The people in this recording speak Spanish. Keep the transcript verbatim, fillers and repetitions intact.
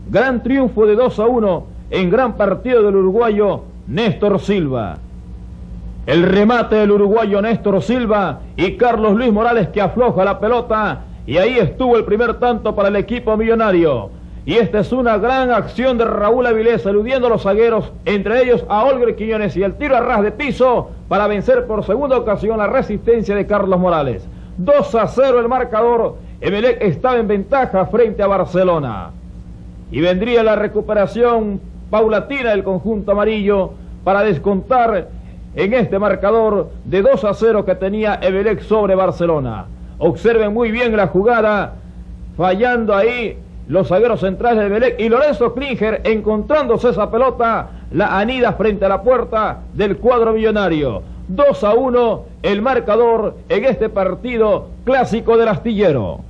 Gran triunfo de dos a uno en gran partido del uruguayo Néstor Silva. El remate del uruguayo Néstor Silva y Carlos Luis Morales que afloja la pelota, y ahí estuvo el primer tanto para el equipo millonario. Y esta es una gran acción de Raúl Avilés, eludiendo a los zagueros, entre ellos a Olger Quiñones, y el tiro a ras de piso para vencer por segunda ocasión la resistencia de Carlos Morales. dos a cero el marcador. Emelec estaba en ventaja frente a Barcelona. Y vendría la recuperación paulatina del conjunto amarillo para descontar en este marcador de dos a cero que tenía Emelec sobre Barcelona. Observen muy bien la jugada, fallando ahí los zagueros centrales de Emelec, y Lorenzo Klinger encontrándose esa pelota, la anida frente a la puerta del cuadro millonario. dos a uno el marcador en este partido clásico del Astillero.